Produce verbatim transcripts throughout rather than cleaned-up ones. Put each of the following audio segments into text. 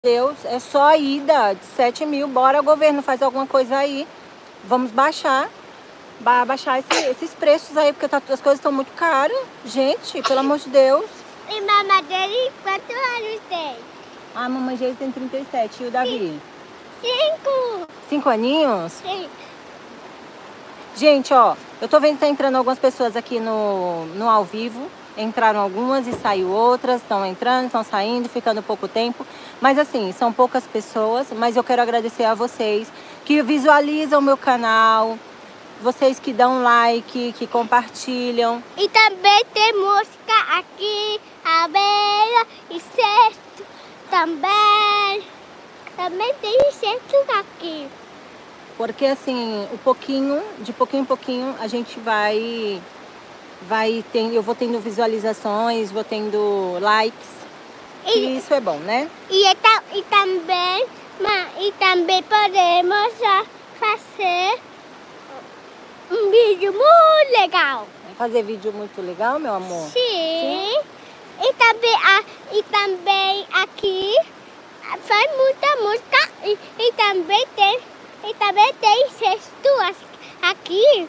Deus, é só a ida de sete mil. Bora, governo, faz alguma coisa aí. Vamos baixar. Ba baixar esse, esses preços aí, porque tá, as coisas estão muito caras. Gente, pelo amor de Deus. E mamãe dele, quantos anos tem? A mamãe Geise tem trinta e sete. E o Davi? Cinco. Cinco aninhos? Sim. Gente, ó, eu tô vendo que tá entrando algumas pessoas aqui no, no ao vivo. Entraram algumas e saiu outras, estão entrando, estão saindo, ficando pouco tempo. Mas assim, são poucas pessoas, mas eu quero agradecer a vocês que visualizam o meu canal, vocês que dão like, que compartilham. E também tem música aqui, abelha e cesto também. Também tem cesto aqui. Porque assim, o pouquinho, de pouquinho em pouquinho, a gente vai... vai ter, eu vou tendo visualizações, vou tendo likes, e, e isso é bom, né? E, e, também, e também podemos fazer um vídeo muito legal. Fazer vídeo muito legal, meu amor? Sim. Sim. E, também, e também aqui faz muita música e, e, também, tem, e também tem cesto aqui.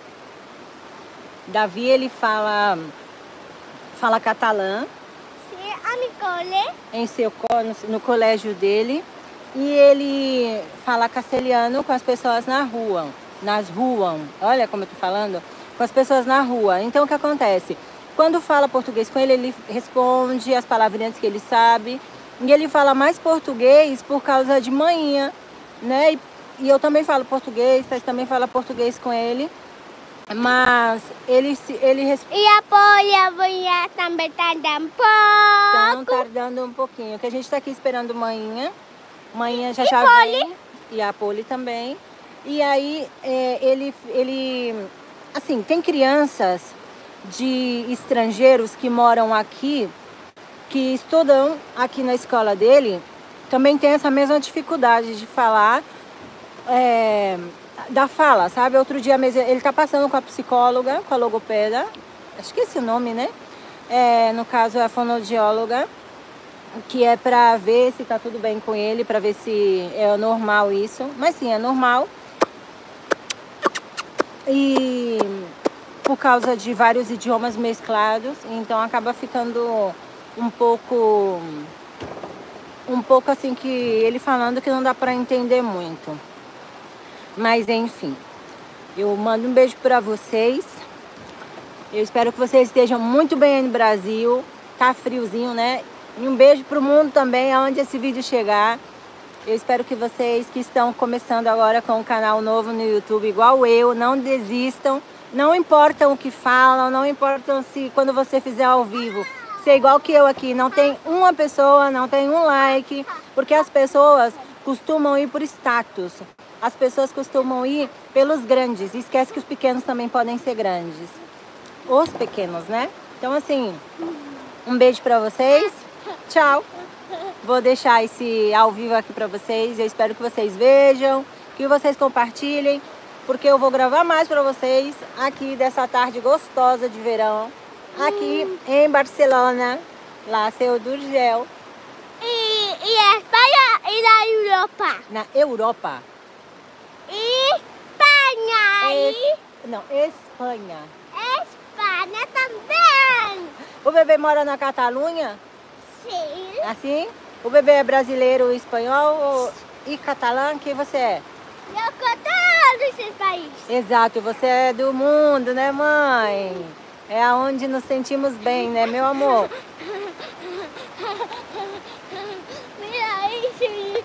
Davi, ele fala, fala catalã. Sim, a Nicole. Em seu, no, no colégio dele. E ele fala castelhano com as pessoas na rua. Nas ruas. Olha como eu tô falando. Com as pessoas na rua. Então, o que acontece? Quando fala português com ele, ele responde as palavrinhas que ele sabe. E ele fala mais português por causa de manhã, né? E, e eu também falo português, Thaís também fala português com ele. Mas ele ele E a Polia também tá tardando um pouco. Estão tardando um pouquinho, que a gente tá aqui esperando manhã. Manhã já e já Poli? vem. E a Poli também. E aí é, ele ele assim, tem crianças de estrangeiros que moram aqui, que estudam aqui na escola dele, também tem essa mesma dificuldade de falar. É, da fala, sabe? Outro dia mesmo, ele tá passando com a psicóloga, com a logopeda, acho que é esse o nome, né? É, no caso é a fonoaudióloga, que é pra ver se tá tudo bem com ele, pra ver se é normal isso. Mas sim, é normal. E por causa de vários idiomas mesclados, então acaba ficando um pouco, um pouco assim que ele falando que não dá pra entender muito. Mas enfim, eu mando um beijo para vocês. Eu espero que vocês estejam muito bem aí no Brasil. Tá friozinho, né? E um beijo pro mundo também, aonde esse vídeo chegar. Eu espero que vocês que estão começando agora com um canal novo no YouTube, igual eu, não desistam. Não importam o que falam, não importam se quando você fizer ao vivo, ser igual que eu aqui, não tem uma pessoa, não tem um like, porque as pessoas costumam ir por status. As pessoas costumam ir pelos grandes. Esquece que os pequenos também podem ser grandes. Os pequenos, né? Então, assim, um beijo pra vocês. Tchau. Vou deixar esse ao vivo aqui pra vocês. Eu espero que vocês vejam, que vocês compartilhem, porque eu vou gravar mais pra vocês aqui dessa tarde gostosa de verão. Aqui em Barcelona, lá Seu Durgel. E, e a Espanha e na Europa. Na Europa. Espanha! Es... Não, Espanha. Espanha também! O bebê mora na Catalunha? Sim. Assim? O bebê é brasileiro, espanhol ou... e catalã? Que você é? Eu canto nesse país. Exato, você é do mundo, né, mãe? É aonde nos sentimos bem, né, meu amor? Mira isso.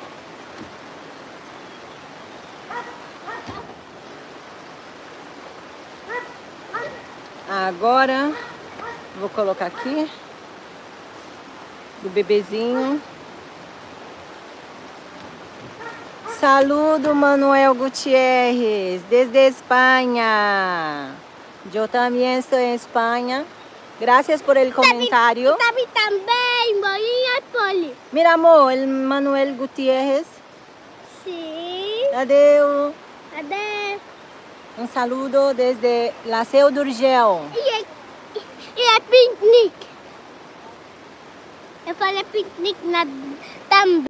Agora, vou colocar aqui o bebezinho. Saludo Manuel Gutierrez, desde Espanha. Eu também estou em Espanha. Gracias por el comentario. Davi também, bolinha Poli. Mira, amor, el Manuel Gutierrez. Sim. Adeu. Adeu. Um saludo desde la Seu d'Urgell. E é, e é piquenique. Eu falei piquenique na também.